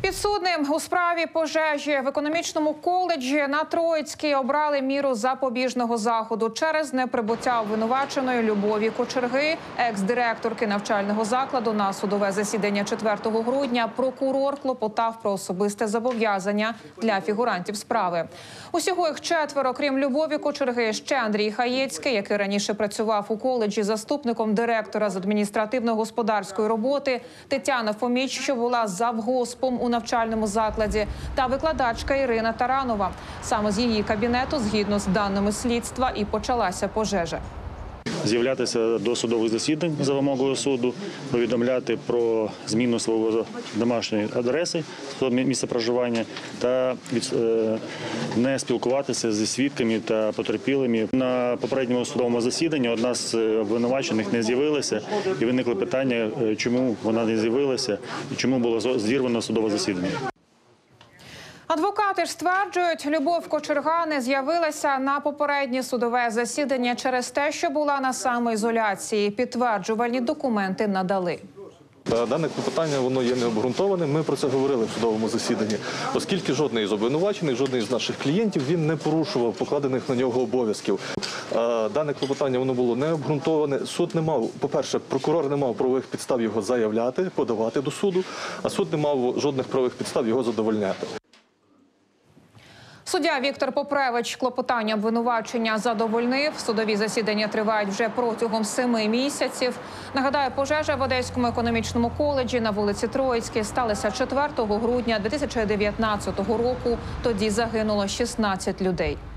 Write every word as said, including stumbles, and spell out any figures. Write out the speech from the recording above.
Підсудним у справі пожежі в економічному коледжі на Троїцькій обрали міру запобіжного заходу через неприбуття обвинуваченої Любові Кочерги, екс-директорки навчального закладу, на судове засідання четвертого грудня. Прокурор клопотав про особисте зобов'язання для фігурантів справи. Усього їх четверо, крім Любові Кочерги, ще Андрій Хаєцький, який раніше працював у коледжі заступником директора з адміністративно-господарської роботи, Тетяна Фоміч, що була завгоспом у навчальному закладі, та викладачка Ірина Таранова. Саме з її кабінету, згідно з даними слідства, і почалася пожежа. З'являтися до судових засідань за вимогою суду, повідомляти про зміну свого домашньої адреси, місця проживання та не спілкуватися зі свідками та потерпілими. На попередньому судовому засіданні одна з обвинувачених не з'явилася, і виникли питання, чому вона не з'явилася і чому було зірвано судове засідання. Адвокати ж стверджують, Любов Кочерга не з'явилася на попереднє судове засідання через те, що була на самоізоляції. Підтверджувальні документи надали. Дане клопотання, воно є необґрунтованим. Ми про це говорили в судовому засіданні, оскільки жодний з обвинувачених, жодний з наших клієнтів, він не порушував покладених на нього обов'язків. Дане клопотання, воно було необґрунтоване. Суд не мав, по-перше, прокурор не мав правових підстав його заявляти, подавати до суду, а суд не мав жодних правових підстав його задовольняти. Суддя Віктор Попревич клопотання обвинувачення задовольнив. Судові засідання тривають вже протягом семи місяців. Нагадаю, пожежа в Одеському економічному коледжі на вулиці Троїцькій сталася четвертого грудня дві тисячі дев'ятнадцятого року. Тоді загинуло шістнадцять людей.